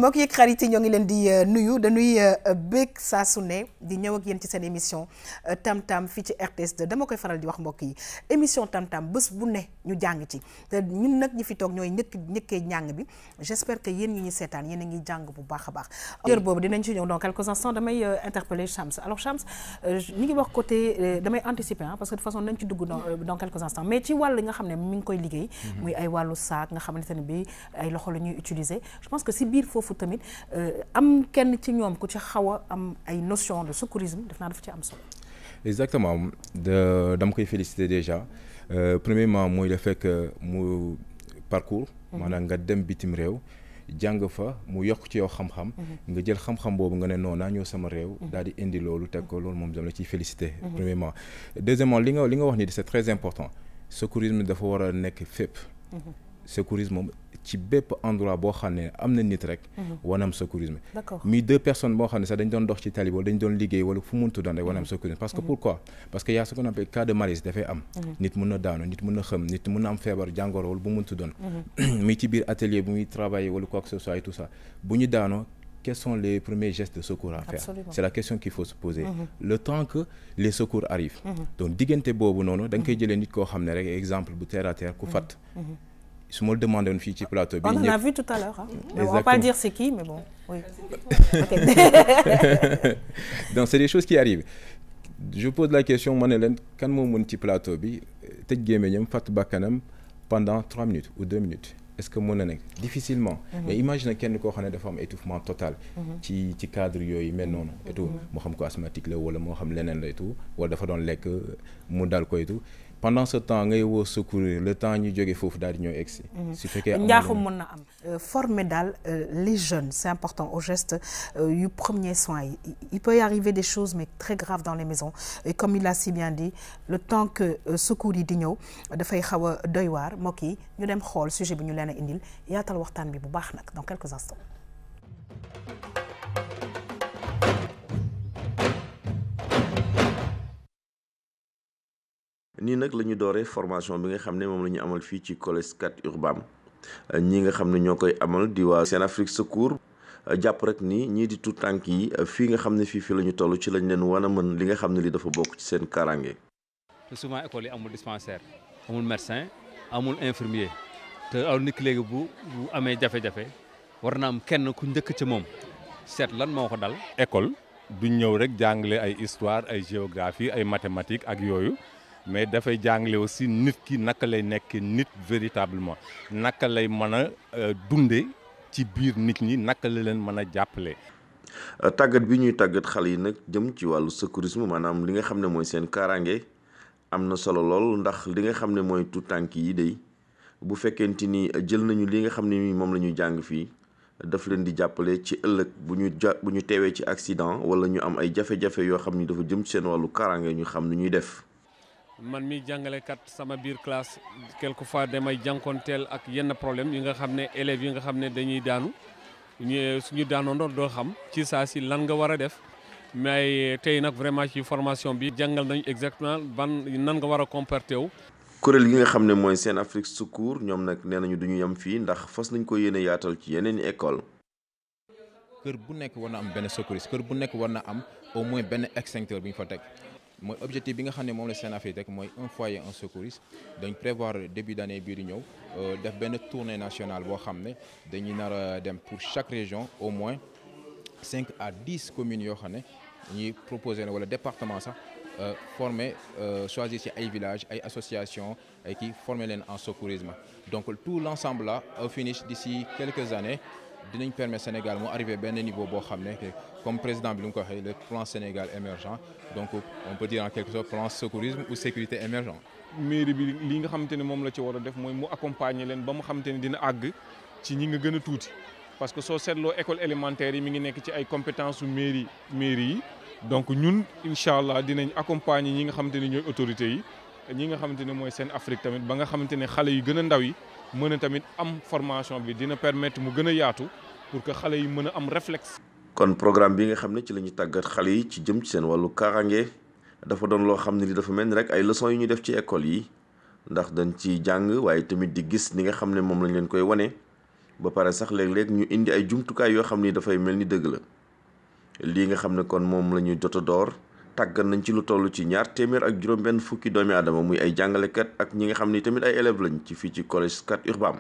mbokk yi xarit yi ñoo ngi leen di nuyu dañuy bég saa su ne di ñëw ak yéen ci seen émission Tam Tam fii ci RTS2 dama koy faral di wax mbokk yi émission Tam Tam bés bu ne ñu jàng ci te ñun nag ñi fi toog ñooy ñëkkee njàng bi j'espère que yéen ñi ñu seetaan yéen a ngi jàng bu baax a baax. heure boobu dinañ ci ñëw dans quelques instants damay interpeller Chams alors Chams ñu ngi wax côté damay anticiper parce que de façon nañ ci dugg dans quelques instants mais ci wàll nga xam ne mi ngi koy liggéey. muy ay wàllu saak nga xamante ne bi ay loxo la ñuy utiliser je pense que si biir foofu tamit am kenn ci ñoom ku ci xaw a am ay notion de secourisme def naa dafa ci am solo. exactement dama koy féliciter déjà premièrement mooy le fait que mu parcours maanaam nga dem bitim réew jàng fa mu yokk ci yow xam-xam nga jël xam-xam boobu nga ne non naa ñëw sama réew daal di indi loolu teg ko loolu moom dama la ciy féliciter premièrement deuxièmement li nga wax ni c'est très important secourisme dafa war a nekk fépp secourisme moom ci bépp endroit boo xam ne am na nit rek wanam secourisme mi deux personnes boo xam ne sax dañ doon dox ci tali wala dañ doon liggéey wala fu muntu doon rek wanam secourisme parce que pourquoi parce que y a ce qu'on appelle cas de malaise dafay am nit mun na daanu nit mun na xëm nit mun na am feebar jàngoro wala bu muntu doon mi ci biir atelier bu muy travailler wala quoi que ce soit et tout ça bu ñu daanoo quels sont les premiers gestes de secours à faire? Absolument. C'est la question qu'il faut se poser. Le temps que les secours arrivent. Donc diggante boobu noonu da nga koy jëlee nit koo xam ne rek exemple bu terre à terre ku fat su ma le demandé woon fii ci plateau bi. On en a vu tout à l'heure hein. Mais on va pas dire c'est qui mais bon oui. Donc c'est des choses qui arrivent. Je pose la question ma ne leen kan moo mën ci plateau bi tëj gémmiñam fàtt bakkanam pendant 3 minutes ou 2 minutes. Est-ce que mën na nekk difficilement mais imagine kenn koo xam ne dafa am étouffement total ci cadre yooyu mel noonu et tout moo xam ko asthmatique la wala moo xam leneen la et tout wala dafa doon lekk mu dal ko et tout pendant ce temps ngay woo secourir le temps ñu jógee foofu daal di ñëw egsi su fekkee njaaxum mën na am former daal les jeunes c'est important au geste yu premier soin yi il peut y arriver des choses mais très graves dans les maisons et comme il l'a si bien dit le temps que secours yi di ñëw dafay xaw a doy waar mbokk yi ñu dem xool sujet bi ñu leen a indil yaatal waxtaan bi bu baax nag dans quelques instants. nii nag la ñu dooree formation bi nga xam ne moom la ñu amal fii ci collège Scat Urbam ñi nga xam ne ñoo koy amal di waa Senafrique Secours jàpp rek ni ñii di tout tànk yi fii nga xam ne fii la ñu toll ci lañ leen wan a mën li nga xam ne li dafa bokk ci seen kaaraange. souvent école yi amul dispensaire amul médecin amul infirmier te aw nit ki léegi bu amee jafe-jafe war na am kenn ku njëkk ci moom seet lan moo ko dal. école duñ ñëw rek jàngale ay histoire ay géographie ay mathématiques ak yooyu. mais dafay jàngale aussi nit ki naka lay nekk nit véritablement naka lay mën a dunde ci biir nit ñi naka la leen mën a jàppale. tàggat bi ñuy tàggat xale yi nag jëm ci wàllu secourisme maanaam li nga xam ne mooy seen kaaraange am na solo lool ndax li nga xam ne mooy tout tànk yi day bu fekkente ni jël nañu li nga xam ne moom la ñuy jàng fii daf leen di jàppale ci ëllëg bu ñu teewee ci accident wala ñu am ay jafe-jafe yoo xam ni dafa jëm ci seen wàllu kaaraange ñu xam ni ñuy def. man mi jàngalekat sama biir classe quelquefois damay jànkonteel ak yenn problème yi nga xam ne élèves yi nga xam ne dañuy daanu suñu daanoon doo xam ci saa si lan nga war a def mais tey nag vraiment ci formation bi jàngal nañu exactement nan nga war a comporter wu. kuréel gi nga xam ne mooy Senafrique Secours ñoom nag nee nañu duñu yem fii ndax fas nañ ko yéene yaatal ci yeneen i école. kër bu nekk war na am benn secouriste kër bu nekk war na am au moins benn extincteur bi ñu fa teg. mooy objectif bi nga xam ne moom la Senafrique rek mooy un foyer un secouriste dañ prévoir début d'année bii di ñëw def benn tournée nationale boo xam ne dañuy nar a dem pour chaque région au moins 5 à 10 communes yoo xam ne ñuy proposer wala département sax former choisir ci ay villages ay associations ay kii former leen en secourisme donc tout l'ensemble là au finish d'ici quelques années dinañ permettre Sénégal mu arrivé benn niveau boo xam ne comme président bi lu mu ko waxee le plan Sénégal émergent donc on peut dire en quelque sorte plan secourisme ou sécurité émergent. mairie bi li nga xamante ne moom la ci war a def mooy mu accompagner leen ba mu xamante ne dina àgg ci ñi nga gën a tuuti parce que soo seetloo école élémentaire yi mi ngi nekk ci ay compétences su mairie yi donc ñun incha allah dinañ accompagner ñi nga xamante ne ñooy autorités yi ñi nga xamante ne mooy Senafrique tamit ba nga xamante ne xale yu gën a ndaw yi mën a tamit am formation bi dina permettre mu gën a yaatu pour que xale yi mën a am réflexe. kon programme bi nga xam ne ci la ñu tàggat xale yi ci jëm ci seen wàllu kaaraange dafa doon loo xam ne li dafa mel ni rek ay leçons yu ñu def ci école yi ndax dañ ci jàng waaye tamit di gis ni nga xam ne moom lañ leen koy wane ba pare sax léeg-léeg ñu indi ay jumtukaay yoo xam ni dafay mel ni dëgg la lii nga xam ne kon moom la ñu jot a door tàggat nañ ci lu toll ci 200 ak juróom-benn fukki doomi aadama muy ay jàngalekat ak ñi nga xam ni tamit ay élèves lañ ci fii ci collège Scat Urbam.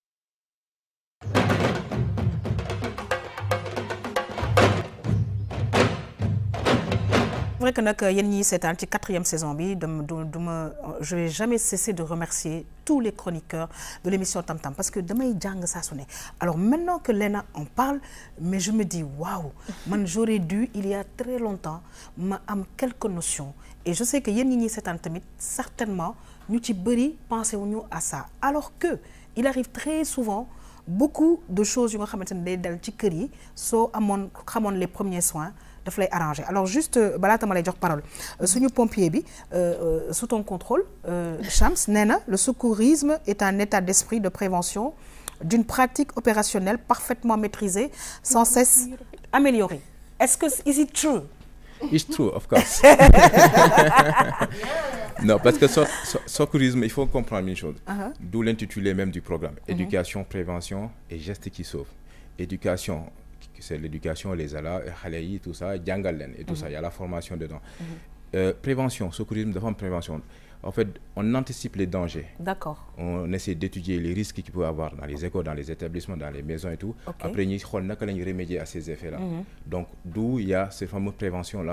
C'est vrai que nag yéen ñii seetaan ci 4e saison bi je vais jamais cesser de remercier tous les chroniqueurs de l'émission Tam Tam parce que damay jàng saa su ne. Alors maintenant que Lena en parle, mais je me dis waouh, man j'aurais dû il y a très longtemps ma am quelques notions et je sais que yéen ñi seetaan tamit certainement ñu ci bëri pensé wuñu à ça alors que il arrive très souvent beaucoup de choses yu nga xamante ne day dal ci kër yi soo xamoon les premiers soins daf lay arranger. Alors juste balaa tama lay jox parole suñu pompier bi sous ton contrôle Chams nee na le secourisme est un état d'esprit de prévention d'une pratique opérationnelle parfaitement maîtrisée sans cesse améliorée. Est-ce que is it true? It's true, of course. Non, parce que secourisme, il faut comprendre une chose. D'où l'intitulé même du programme. Éducation, prévention et gestes qui sauvent. Éducation, c'est l'éducation, les alas, tout ça, djangalen et tout ça. Il y a la formation dedans. Prévention, secourisme, de forme prévention. En fait, on anticipe les dangers. D'accord. On essaie d'étudier les risques qu'il peut y avoir dans les écoles, dans les établissements, dans les maisons et tout. Okay. Après, nous allons remédier à ces effets-là. Donc, d'où il y a ces fameuses préventions-là.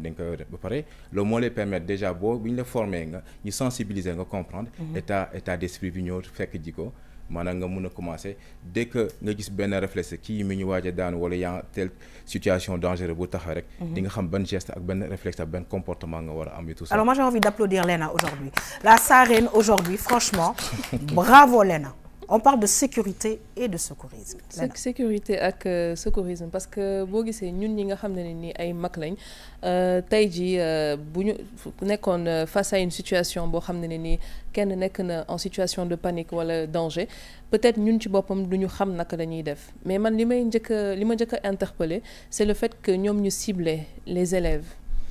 Le mot les permet déjà, de former, de sensibiliser, de comprendre, état d'esprit, fait que maanaam nga mun a commencer dès que nga gis benn réflexe kii mi ñu waaj a daan wala yaa telle situation dangereuse bu taxaw rek di nga xam ban geste ak benn réflexe ak benn comportement nga war a am et tout ça. Alors moi j'ai envie d'applaudir Lena aujourd'hui. La Sarène aujourd'hui, franchement, bravo Lena. On parle de sécurité et de secourisme. Sécurité ak secourisme parce que boo gisee ñun ñi nga xam ne ni ay mag lañ tey jii bu ñu nekkoon face à une situation boo xam ne ni kenn nekk na en situation de panique wala danger peut-être ñun ci boppam du ñu xam naka la ñuy def mais man li ma njëkk a interpellé c'est le fait que ñoom ñu cibler les élèves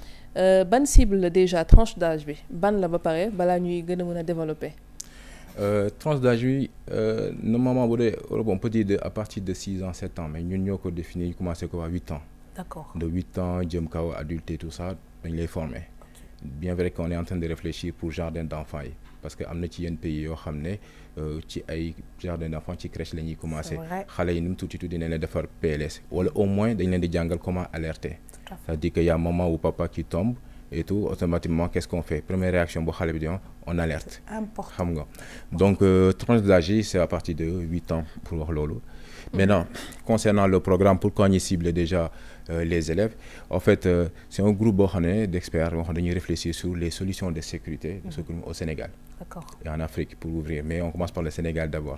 ban cible déjà tranche d'âge bi ban la ba pare balaa ñuy gën a mën a développer. Tranche d'âge bi normalement on peut dire à partir de 6 ans 7 ans mais ñun ñoo ko définir ñu commencé ko à 8 ans. D'accord. De 8 ans jëm kaw adulte et tout ça dañ lay former. Okay. Bien vrai qu'on est en train de réfléchir pour jardin d'enfants yi parce que am na ci yenn pays yoo xam ne ci ay jardin d'enfants ci crèche la ñuy commencé xale yi ni mu tuuti dinañ leen defar PLS wala au moins dañ leen di jàngal comment alerter. C'est-à-dire que y a maman ou papa qui tombe et tout automatiquement qu'est-ce qu'on fait? Première réaction bu xale bi di on alerte. Important. Xam nga donc tranche d'âge c'est à partir de 8 ans pour wax loolu. Maintenant concernant le programme pourquoi ñu cible déjà les élèves en fait c'est un groupe boo xam ne d'experts boo xam ne dañuy réfléchir sur les solutions de sécurité au Sénégal. D'accord. Et en Afrique pour ouvrir mais on commence par le Sénégal d'abord.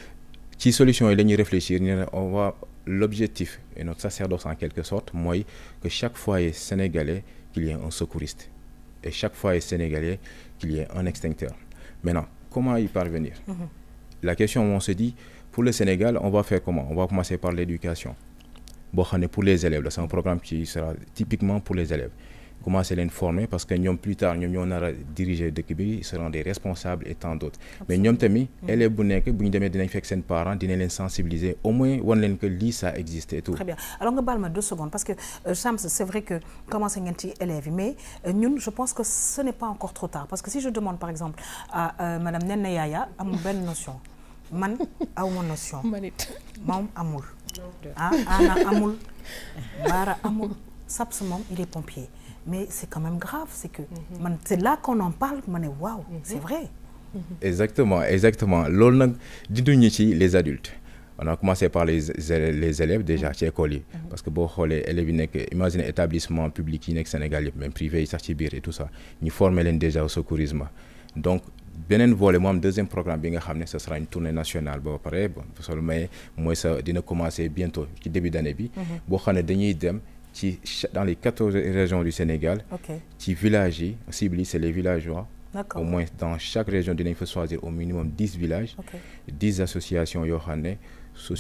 Ci solution yi la ñuy réfléchir ñu ne on va l'objectif et notre sacerdoce en quelque sorte mooy que chaque foyer sénégalais qu'il y ait un secouriste et chaque foyer sénégalais qu'il y ait un extincteur. Maintenant, comment y parvenir? La question on se dit pour le Sénégal, on va faire comment? On va commencer par l'éducation. Bon, pour les élèves, c'est un programme qui sera typiquement pour les élèves. Commencer à les former parce que ñoom plus tard ñoom ñoo nar a diriger dëkk bi ils seront des responsables et tant d'autres. Mais ñoom tamit élèves bu nekk bu ñu demee dinañ fekk seen parents dinañ leen sensibiliser au moins wan leen que lii ça existe et tout. Très bien. Alors nga baal ma 2 secondes parce que Chams c'est vrai que commencé ngeen ci élèves yi mais ñun je pense que ce n'est pas encore trop tard parce que si je demande par exemple à madame Nene Yaya amul benn notion man awma notion. moom amul. Ana amul. Bara amul. Saps moom il est pompier. Mais c'est quand même grave, c'est que c'est là qu'on en parle, waouh, c'est vrai. Exactement. Loolu nag dinduñu ci les adultes. On a commencé par les élèves déjà ci école yi parce que boo xoolee élèves yi nekk imagine établissement public yi nekk Sénégal yëpp même privé yi sax ci biir et tout ça ñu former leen déjà au secourisme. Donc beneen volet moo am deuxième programme bi nga xam ne ce sera une tournée nationale ba pare bon solo mais mooy ça dina commencer bientôt ci début d'année bi boo xam ne dañuy dem dans les 14 régions du Sénégal ci villages yi cible yi c'est les villageois. Au moins dans chaque région dinañ fa choisir au minimum 10 villages 10 associations yoo xam ne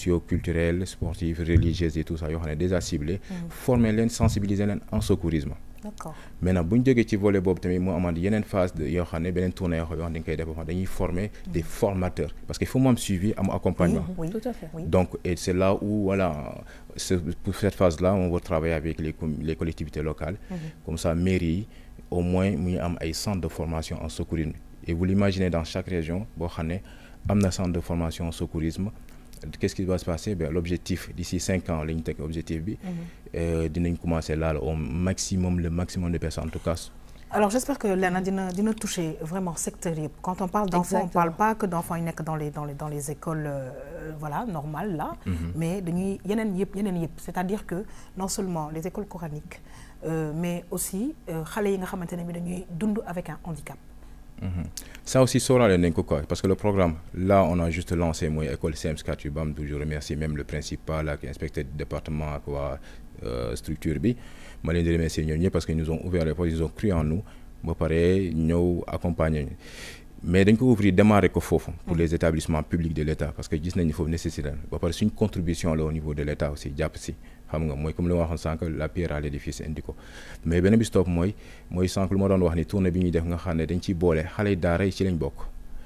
socio-culturelles sportives religieuses et tout ça yoo xam ne déjà ciblées former leen sensibiliser leen en secourisme D'accord. Maintenant bu ñu jógee ci volet boobu tamit mu amaat yeneen phase de yoo xam ne beneen tournée yoo xam ne dañ koy def dañuy former des formateurs parce que il faut mu am suivi am accompagnement. Oui, tout à fait. Oui. Donc et c'est là où voilà pour cette phase-là on va travailler avec les collectivités locales. Comme ça mairie yi au moins mu am ay centres de formation en secourisme et vous l'imaginez dans chaque région boo xam ne am na centre de formation en secourisme. Qu'est-ce qui va se passer? L'objectif d'ici 5 ans la ñu teg objectif bi dinañ commencer là le maximum de personnes en tout cas. Alors j'espère que Léna dina toucher vraiment secteur yëpp. Quand on parle d'enfants, on parle pas que d'enfants yi nekk dans les écoles voilà normales là, mais dañuy yeneen yëpp c'est-à-dire que non seulement les écoles coraniques mais aussi xale yi nga xamante ne bi dañuy dund avec un handicap. Ça aussi sóoraale nañ ko quoi parce que le programme là on a juste lancé mooy école CEMS Katy Bam je remercie même le principal ak inspecteur du département ak waa structure bi ma leen di remercier ñoom ñëpp parce que ils nous ont ouvert les portes ils ont cru en nous ba pare ñëw accompagner ñu mais dañ ko ouvrir démarrer ko foofu pour les établissements publics de l'État parce que gis nañu foofu nécessité ba pare suñ contribution la au niveau de l'État aussi jàpp si xam nga mooy comme li ma waxoon sànq la pierre à l'édifice indi ko mais beneen bi stop mooy sànq lu ma doon wax ni tournée bi ñuy def nga xam ne dañ ciy boole xale yi daara yi ci lañ bokk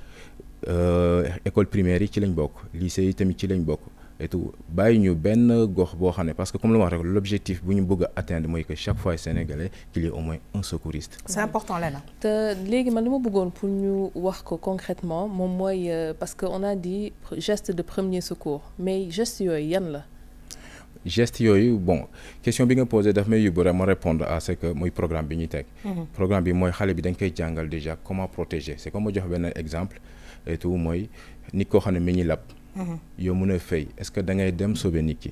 école primaire yi ci lañ bokk lycée yi tamit ci lañ bokk et tout bàyyi ñu benn gox boo xam ne parce que comme lu ma wax rek l'objectif bu ñu bëgg a atteindre mooy que chaque fois sénégalais qu'il y ait au moins un secouriste. C'est important Léna. te léegi man li ma bëggoon pour ñu wax ko concrètement moom mooy parce que on a dit geste de premier secours mais geste yooyu yan la. Geste yooyu bon question bi nga posé daf may yóbbu rek ma répondre à ce que mooy programme bi ñuy teg. Programme bi mooy xale bi dañ koy jàngal déjà comment protéger c'est comme ma jox benn exemple et tout mooy nit koo xam ne mi ngi lab. yow mën a fay est-ce que da ngay dem sauver nit ki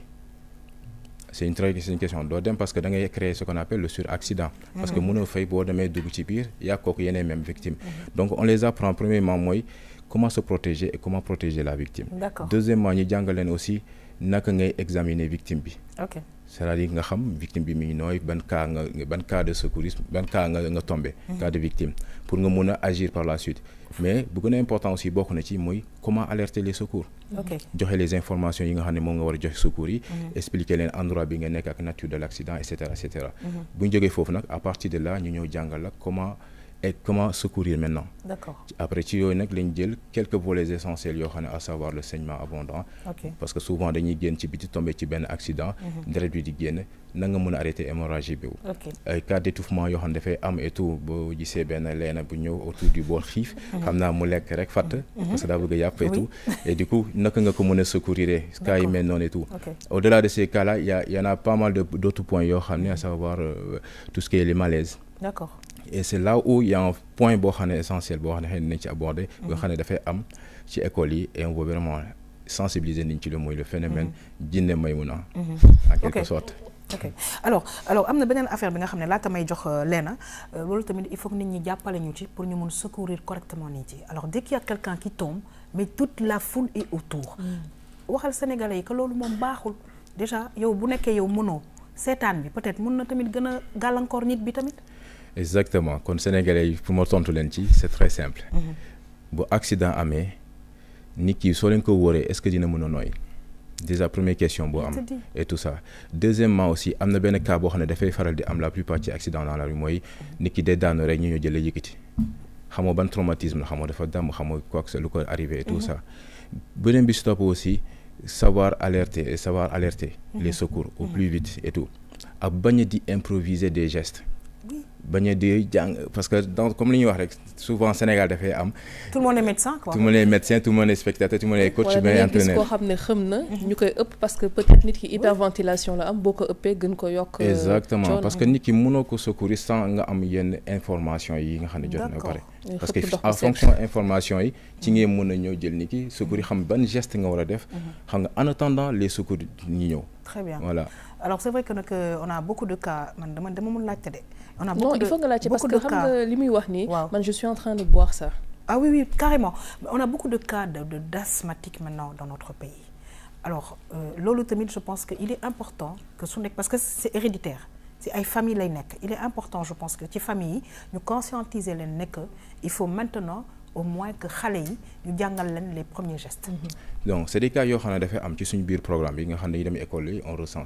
c'est une question doo dem parce que da ngay créer ce qu'on appelle le suraccident. Parce que mën a fay boo demee dugg ci biir yaa kooku yeneen même victime. Donc on les apprend premièrement mooy comment se protéger et comment protéger la victime. D'accord. Deuxièmement ñu jàngal leen aussi naka ngay examiner victime bi. Ok. C'est-à-dire nga xam victime bi mi ngi nooy ban cas de secourisme ban cas nga tombé. Cas de victime pour nga mun a agir par la suite. Mais bu gën a important aussi bokk na ci mooy comment alerter les secours. Ok. Joxe les informations yi nga xam ne moom nga war a joxe secours yi. Expliquer leen endroit bi nga nekk ak nature de l'accident et cetera et cetera. bu ñu jógee foofu nag à partir de là ñu ñëw jàngal la comment secourir maintenant. D'accord. Après ci yooyu nag lañ jël quelques volets essentiels yoo xam ne à savoir le saignement abondant. Ok. Parce que souvent dañuy génn ci biti tombé ci benn accident. deret bi di génn na nga mën a arrêter hémorragie bi. Ok. ay cas d'étouffement yoo xam ne dafay am et tout boo gisee benn leena bu ñëw autour du bord xiif. xam naa mu lekk rek fàtt. parce que daa bëgg a yàpp et tout. et du coup naka nga ko mën a secourir cas yi mel noonu et tout. Ok. Au-delà de ces cas-là y en a pas mal d'autres points yoo xam ne à savoir tout ce qui est les malaises. D'accord. Et c'est là où il y a un point boo xam ne essentiel boo xam ne xëy na nañ ci aborder. boo xam ne dafay am ci école yi et on veut vraiment sensibiliser nit ñi ci le mooy le phénomène jinne Maymuna en quelque sorte. Ok alors am na beneen affaire bi nga xam ne laata may jox Léna loolu tamit il faut que nit ñi jàppale ñu ci pour ñu mun secourir correctement nit yi alors dès qu'il y a quelqu'un qui tombe mais toute la foule est autour. waxal sénégalais yi que loolu moom baaxul déjà yow bu nekkee yow mënoo seetaan bi peut-être mun na tamit gën a gàllankoor nit bi tamit. Exactement kon sénégalais yi pour ma tontu leen ci c'est très simple. bu accident amee nit ki soo leen ko wóoree est-ce que dina mën a nooy. Déjà première question boo am et tout ça. Deuxièmement aussi am na benn cas boo xam ne dafay faral di am la plupart ci accident dans la rue mooy nit ki day daanu rek ñu ñëw jëlee yëkkati xamoo ban traumatisme la xamoo dafa damm xamoo quoi que lu ko arrivé et tout ça. beneen bi stop aussi savoir alerter les secours au plus vite et tout ak bañ a di improviser des gestes. bañ a di jàng parce que donc comme li ñuy wax rek souvent Sénégal dafay am. tout le monde est médecin quoi. tout le monde est médecin tout le monde est spectateur tout le monde est coach. mais entraîneur koo xam ne xam na. ñu koy ëpp parce que peut-être nit ki hyperventilation la am boo ko ëppee gën ko yokk. exactement parce que nit ki mënoo ko secourir sans nga am yenn information yi nga xam ne jot na pare. parce que en fonction information yi ci ngeen mën a ñëw jël nit ki secourir xam ban geste nga war a def. xam nga en attendant les secours ñi ñëw. très bien voilà. alors c'est vrai que nag on a beaucoup de cas man dama mun laajte de. on a non il faut nga laajte parce que xam nga li muy wax nii. man je suis en train de boire ça. ah oui carrément on a beaucoup de cas d'asthmatiques maintenant dans notre pays alors loolu tamit je pense que il est important que su nekk parce que c'est héréditaire ci ay famille lay nekk il est important je pense que ci famille yi ñu conscientiser leen ne que il faut maintenant au moins que xale yi ñu jàngal leen les premiers gestes. donc c'est des cas yoo xam ne dafay am ci suñu biir programme yi nga xam ne dañuy dem école yi on recense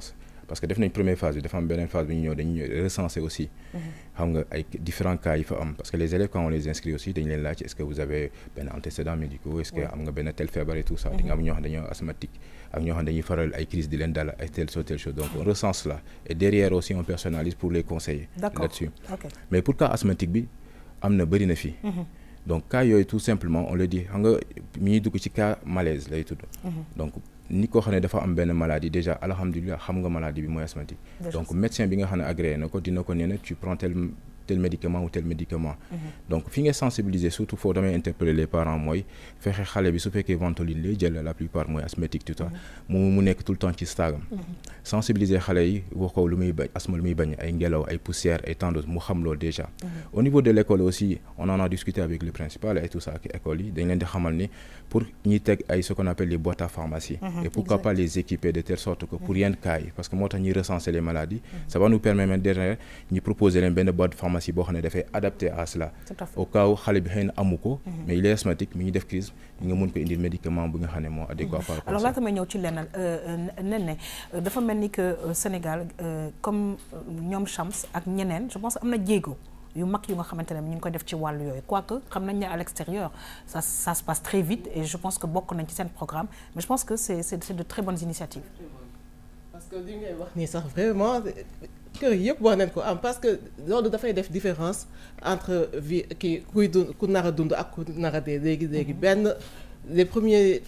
parce que def nañ première phase bi dafa am beneen phase bi ñu ñëw dañuy recenser aussi xam nga ay différents cas yi fa am parce que les élèves quand on les inscrit aussi dañ leen laaj est-ce que vous avez benn antécédent médicaux est-ce que am nga benn tel feebar et tout ça di nga am ñoo xam dañoo asthmatique ak ñoo xam dañuy faral ay crise di leen dal ay telle chose donc on recense là et derrière aussi on personnalise pour les conseiller là-dessus mais pour cas asthmatique bi am na bëri na fii donc cas yooyu tout simplement on le dit xam nga mi ñuy dugg ci cas malaise lay tudd donc ni ko xam ne dafa am benn maladie déjà alhamdulilah xam nga maladie bi mooy asthmatique donc médecin bi nga xam ne agréé na ko dina ko nee na tu prends tel médicament ou tel médicament donc fi nga sensibiliser surtout foo damay interpeller les parents mooy fexe xale bi su fekkee Ventoline lay jël la plupart mooy asthmatique tout ça mu nekk tout le temps ci stagam sensibiliser xale yi wax ko lu muy bañ asthme lu muy bañ ay ngelaw ay poussière ay tant d'autres mu xam loolu déjà au niveau de l'école aussi on en a discuté avec le principal et tout ça ak école yi dañ leen di xamal ni pour ñuy teg ay ce qu'on appelle les boîtes à pharmacie et pourquoi pas les équiper de telle sorte que pour yenn cas yi parce que moo tax ñuy recenser les maladies ça va nous permettre derrière ñu proposer leen benn boîte pharmacie boo xam ne dafay adapté à cela au cas où xale bi xëy na amu ko mais il est asthmatique mi ngi def crise nga mën ko indil médicament bu nga xam ne moo adéquat par rapport alors laata may ñëw ci lenn nen ne dafa mel ni que Sénégal comme ñoom Chams ak ñeneen je pense am na jéego yu mag yu nga xamante ne ñu ngi koy def ci wàllu yooyu quoique xam nañ ne à l'extérieur ça se passe très vite et je pense que bokk nañ ci seen programme mais je pense que c'est de très bonnes initiatives parce que li ngay wax nii sax vraiment kër yëpp war nañ ko am parce que loolu dafay def différence entre vie kii kuy dund ku nar a dund ak ku nar a dee léegi benn les premiers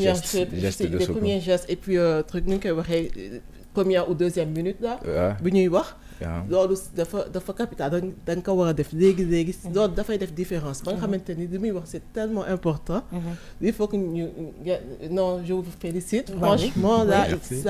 gestes et puis truc ni ñu koy waxee première ou deuxième minute là bi ñuy wax loolu dafa capital dañ ko war a def léegi loolu dafay def différence ba nga xamante ni li muy wax c'est tellement important il faut que ñu non je vous félicite franchement là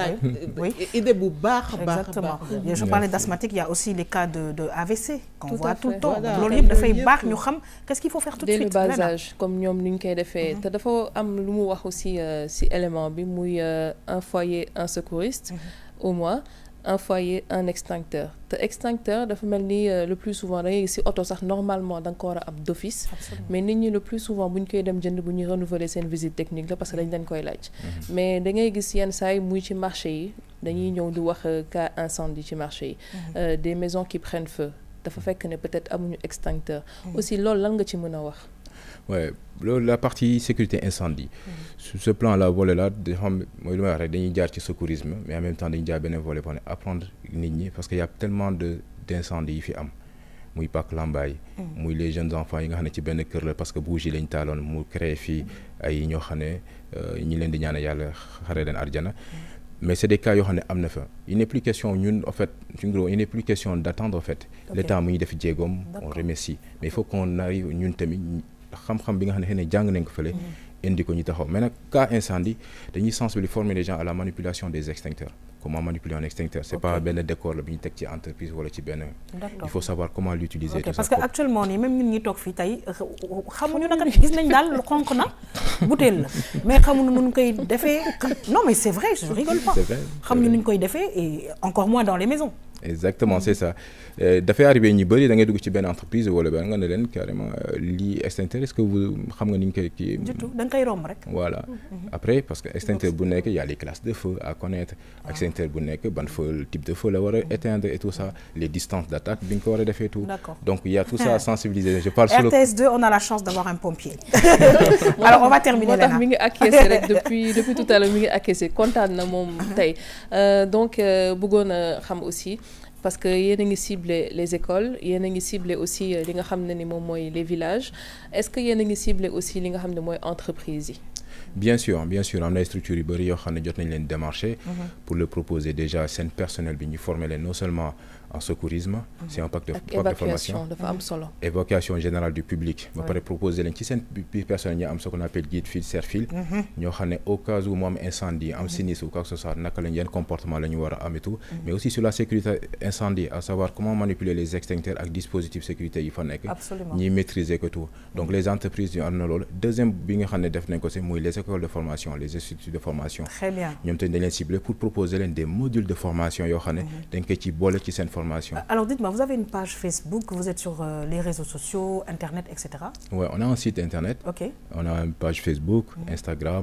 idée bu baax a baax je parlais d'asthmatique il y a aussi les cas de AVC qu'on voit tout le temps loolu yëpp dafay baax ñu xam qu'est-ce qu'il faut faire tout de suite dès le bas âge comme ñoom ni ñu koy defee te dafa am lu mu wax aussi ci élément bi muy un foyer un secouriste au moins un foyer un extincteur te extincteur dafa mel ni le plus souvent da ngay gis ci oto sax normalement da nga ko war a am d'office mais nit ñi le plus souvent bu ñu koy dem jënd bu ñuy renouveler seen visite technique la parce que dañ leen koy laaj mais da ngay gis yenn saa yi muy ci marché yi dañuy ñëw di wax cas incendie ci marché yi des maisons qui prennent feu dafa fekk ne peut-être amuñu extincteur aussi loolu lan nga ci mën a wax ouais la partie sécurité incendie sur ce plan là volet là da xam mooy lu may wax rek dañuy jaar ci secourisme mais en même temps dañuy jaar beneen volet boo xam ne apprendre nit ñi parce que y a tellement d'incendies yi fi am muy Pâques Lambaye muy les jeunes enfants yi nga xam ne ci benn kër la parce que bougie lañ taaloon mu créé fii ay ñoo xam ne ñi leen di ñaan yàlla xare leen arjana mais c'est des cas yoo xam ne am na fa il n'est plus question ñun en fait il n'est plus question d'attendre en fait l'État mu ñu def jéegoom on remercie mais il faut qu'on arrive ñun tamit xam-xam bi nga xam ne xëy na jàng nañ ko fële indi ko ñu taxaw mais nag cas incendie dañuy sensibiliser former les gens à la manipulation des extincteurs comment manipuler un extincteur c'est pas benn décor la bi ñu teg ci entreprise wala ci benn il faut savoir comment l'utiliser parce que actuellement nii même ñun ñi toog fii tey xamuñu naka gis nañ daal lu xonk na bouteille la mais xamuñu nu ñu koy defee non mais c'est vrai je rigole pas xamuñu nu ñu koy defee et encore moins dans les maisons exactement c'est ça dafay arrivé ñu bëri da ngay dugg ci benn entreprise wala benn nga ne leen carrément lii extincteur est-ce que vous xam nga ni ñu koy kii da nga koy romb rek voilà après parce que extincteur bu nekk y a les classes de feu à connaître extincteur bu nekk ban feu type de feu la war a éteindre et tout ça les distances d'attaque bi nga ko war a defee tout donc il y a tout ça à sensibiliser je parle sur RTS2 on a la chance d'avoir un pompier alors on va terminer là moo tax mi ngi acquiescer rek depuis tout à l'heure mi ngi acquiescer kontaan na moom tey donc bëggoon a xam aussi parce que yéen a ngi cibler les écoles yéen a ngi cibler aussi li nga xam ne ni moom mooy les villages est-ce que yéen a ngi cibler aussi li nga xam ne mooy entreprise yi bien sûr am na ay structures yu bëri yoo xam ne jot nañ leen démarcher pour le proposer déjà seen personnel bi ñu former leen non seulement en secourisme c'est un pack de formation dafa am solo évacuation générale du public ba pare proposer leen ci seen biir personnel ñu am ce qu'on appelle guide fil serre-fil ñoo xam ne au cas où mu am incendie am sinistre ou quoi que ce soit naka lañ yenn comportement la ñu war a am et tout mais aussi sur la sécurité incendie à savoir comment manipuler les extincteurs ak dispositifs sécurité yi fa nekk ñuy maîtriser que tout donc les entreprises yu am na loolu deuxième bi nga xam ne def nañ ko c'est muy les écoles de formation les instituts de formation très bien ñoom tamit dañ leen cibler pour proposer leen des modules de formation yoo xam ne dañ koy ci boole ci seen formation. Alors dites-moi, vous avez une page Facebook, vous êtes sur les réseaux sociaux, Internet, etc. Ouais, on a un site Internet. Ok. On a une page Facebook, Instagram,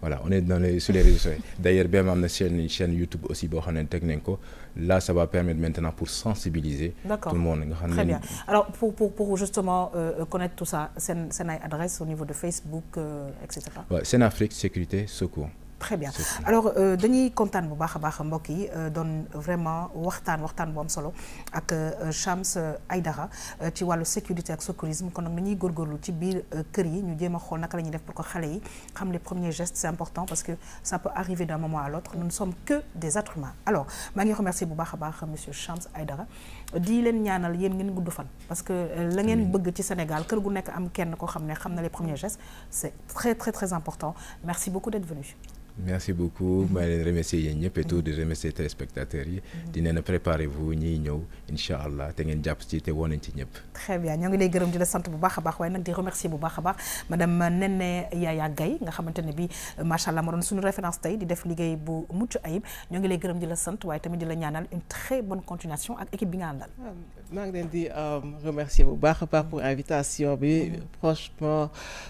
voilà on est sur les réseaux sociaux d'ailleurs BEM am na chaîne YouTube aussi boo xam ne teg nañ ko là ça va permettre maintenant pour sensibiliser tout le monde nga xam ne très bien alors pour justement connaître tout ça seen ay adresse au niveau de Facebook et cetera. waaw Senafrique Sécurité Secours. très bien alors dañuy kontaan bu baax a baax mbokk yi doon vraiment waxtaan bu am solo ak Chams Aïdara ci wàllu sécurité ak secourisme kon nag dañuy góorgóorlu ci biir kër yi ñu jéem a xool naka la ñuy def pour que xale yi xam les premiers gestes c'est important parce que ça peut arriver d'un moment à l'autre nous ne sommes que des êtres humains alors maa ngi remercier bu baax a baax monsieur Chams Aïdara di leen ñaanal yéen ngeen gudd fan parce que la ngeen bëgg ci Sénégal kër gu nekk am kenn koo xam ne xam na les premiers gestes c'est très très très important merci beaucoup d'être venu. merci beaucoup maa leen remercier yéen ñëpp et tout di remercier téléspectateurs yi di leen préparez-vous ñiy ñëw incha allah te ngeen jàpp ci te woo nañ ci ñëpp. très bien ñoo ngi lay gërëm di la sant bu baax a baax waaye nag di remercier bu baax a baax madame Néné Yaya Gaye nga xamante ne bi macha allah ma doon suñu référence tey di def liggéey bu mucc ayib ñoo ngi lay gërëm di la sant waaye tamit di la ñaanal une très bonne continuation ak équipe bi nga àndal. maa ngi leen di remercier bu baax a baax pour invitation bi franchement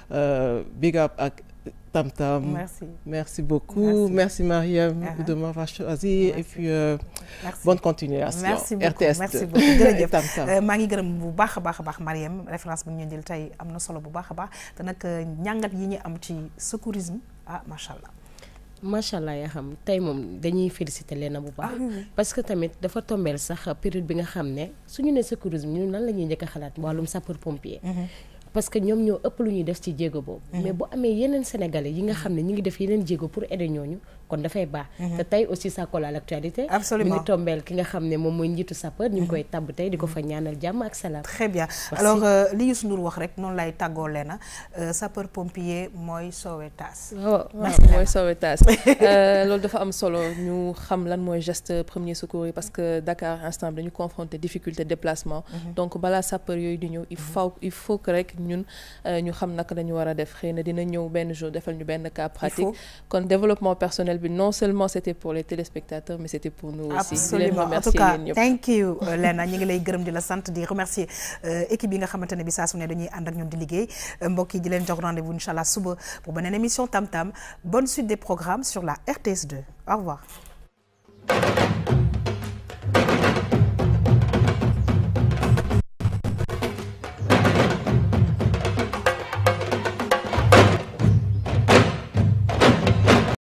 big up ak Tam Tam. Merci beaucoup. Merci Mariam de m'avoir choisi et puis bonne continuation. Merci beaucoup. RTS. Merci beaucoup. jërëjëf maa ngi gërëm bu baax a baax Mariam référence bi ñu jël tey am na solo bu baax a baax te nag njàngat yi ñu am ci secourisme macha allah. macha allah yaa xam tey moom dañuy féliciter leen bu baax. parce que tamit dafa tombeel sax période bi nga xam ne suñu ne secourisme ñun nan la ñuy njëkk a xalaat wàllum sapeur pompier. parce que ñoom ñoo ëpp lu ñuy def ci jéego boobu. mais bu amee yeneen sénégalais yi nga xam ne ñu ngi def yeneen jéego pour aider ñooñu kon dafay baax. te tey aussi ça colle à l'actualité. absolument mi ngi tombeel ki nga xam ne moom mooy njiitu sapeur ñu ngi koy tabb tey di ko fa ñaanal jàmm ak salaam. très bien alors li Youssou Ndour wax rek noonu lay tàggoo leena sapeur pompier mooy sauvetage. waaw mooy sauvetage loolu dafa am solo ñu xam lan mooy geste premier secours yi parce que Dakar instant bi dañu confronter difficulté déplacement. donc balaa sapeur yooyu di ñëw il faut que rek ñun ñu xam naka lañu war a def xëy na dina ñëw benn jour defal ñu benn cas pratique kon développement personnel bi non seulement c'était pour les téléspectateurs mais c'était pour nous aussi. absolument en tout cas thank you Lena ñu ngi lay gërëm di la sant di remercier équipe yi nga xamante ne bi saa su ne dañuy ànd ak ñoom di liggéey mbokk yi di leen jox rendez-vous incha allah suba pour beneen émission Tam Tam bonne suite des programmes sur la RTS 2 au revoir.